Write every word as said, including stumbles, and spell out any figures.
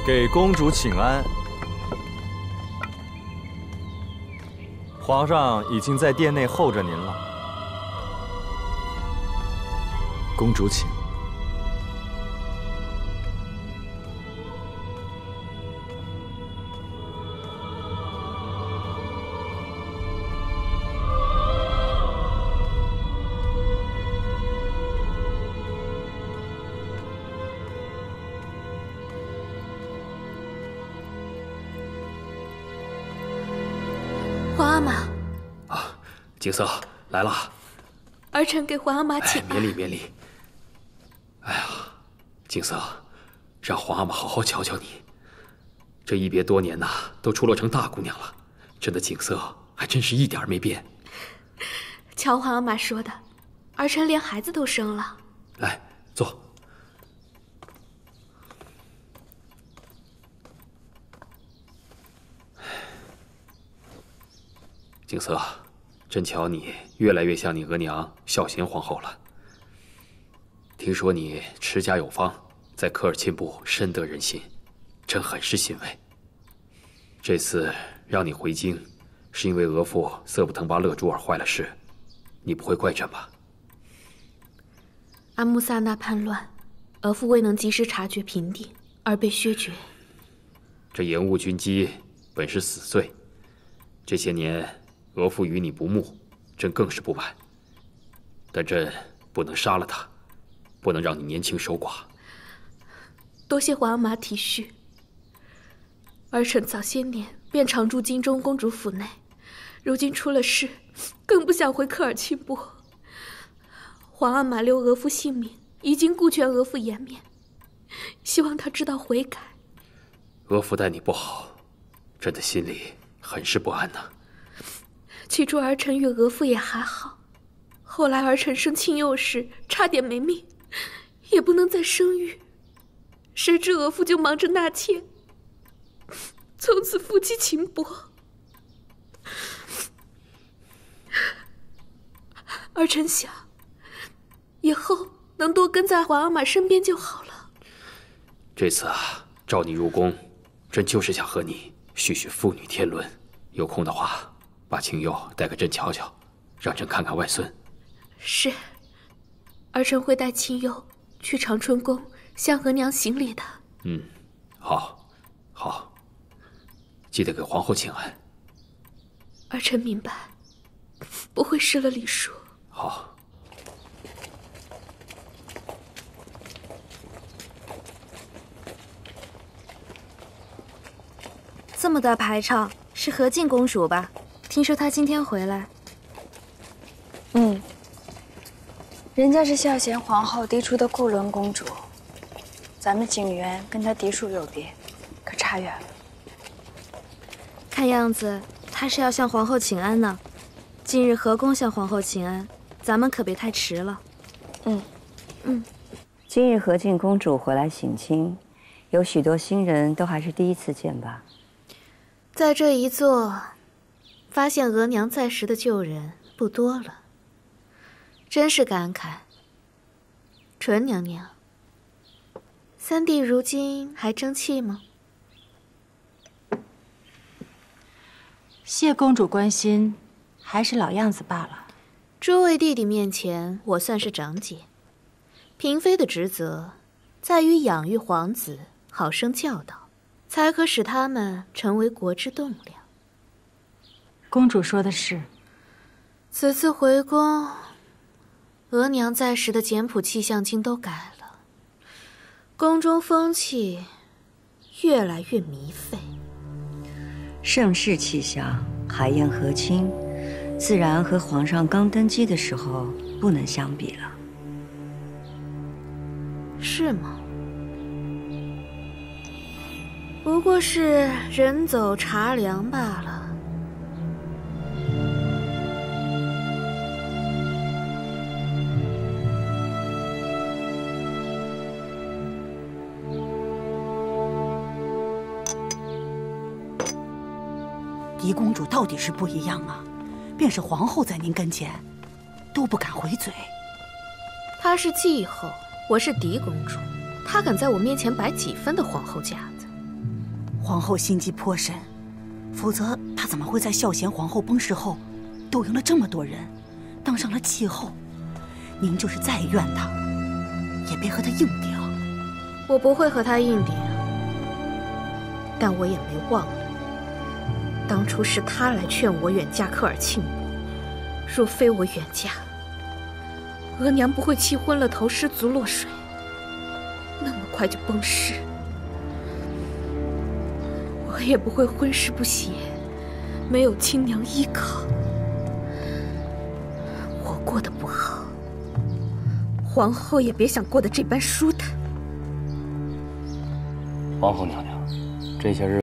给公主请安。皇上已经在殿内候着您了。公主请。 皇阿玛。 啊，景色来了。 儿臣给皇阿玛请安。 哎，免礼免礼。哎呀，景色，让皇阿玛好好瞧瞧你。这一别多年呐，都出落成大姑娘了，真的景色还真是一点没变。 乔皇阿玛说的，儿臣连孩子都生了。 来，坐。景色，真瞧你越来越像你额娘孝贤皇后了。听说你持家有方，在科尔沁部深得人心，朕很是欣慰。这次让你回京，是因为额驸色布腾巴勒朱尔坏了事，你不会怪朕吧？ 阿穆萨那叛乱，额驸未能及时察觉平定，而被削爵。 这延误军机本是死罪，这些年额驸与你不睦，朕更是不满。但朕不能杀了他，不能让你年轻守寡。 多谢皇阿玛体恤。儿臣早些年便常住京中公主府内，如今出了事，更不想回科尔沁部。皇阿玛留额驸性命，已经顾全额驸颜面，希望他知道悔改。 额驸待你不好，朕的心里很是不安呐。 起初儿臣与额驸也还好，后来儿臣生亲幼时差点没命，也不能再生育，谁知额驸就忙着纳妾，从此夫妻情薄。儿臣想，以后能多跟在皇阿玛身边就好了。 这次啊，召你入宫，朕就是想和你叙叙父女天伦。有空的话，把青佑带给朕瞧瞧，让朕看看外孙。 是，儿臣会带青佑去长春宫向额娘行礼的。 嗯，好，好，记得给皇后请安。 儿臣明白，不会失了礼数。 好。 这么大排场，是和静公主吧？听说她今天回来。 嗯，人家是孝贤皇后嫡出的固伦公主，咱们景园跟她嫡庶有别，可差远了。 看样子她是要向皇后请安呢。近日和宫向皇后请安，咱们可别太迟了。 嗯嗯， 今日和静公主回来省亲，有许多新人都还是第一次见吧？ 在这一座，发现额娘在时的旧人不多了，真是感慨。纯娘娘，三弟如今还争气吗？ 谢公主关心，还是老样子罢了。 诸位弟弟面前，我算是长姐。嫔妃的职责，在于养育皇子，好生教导，才可使他们成为国之栋梁。 公主说的是。 此次回宫，额娘在时的简朴气象经都改了，宫中风气越来越糜费。 盛世气象，海晏和亲，自然和皇上刚登基的时候不能相比了。 是吗？不过是人走茶凉罢了。 狄公主到底是不一样啊，便是皇后在您跟前，都不敢回嘴。 她是继后，我是嫡公主，她敢在我面前摆几分的皇后架子？ 皇后心机颇深，否则她怎么会在孝贤皇后崩逝后，斗赢了这么多人，当上了气候？您就是再怨她，也别和她硬顶。 我不会和她硬顶，但我也没忘了，当初是她来劝我远嫁科尔沁部，若非我远嫁，额娘不会气昏了头，失足落水，那么快就崩逝。我也不会婚事不协，没有亲娘依靠。我过得不好，皇后也别想过得这般舒坦。 皇后娘娘，这些日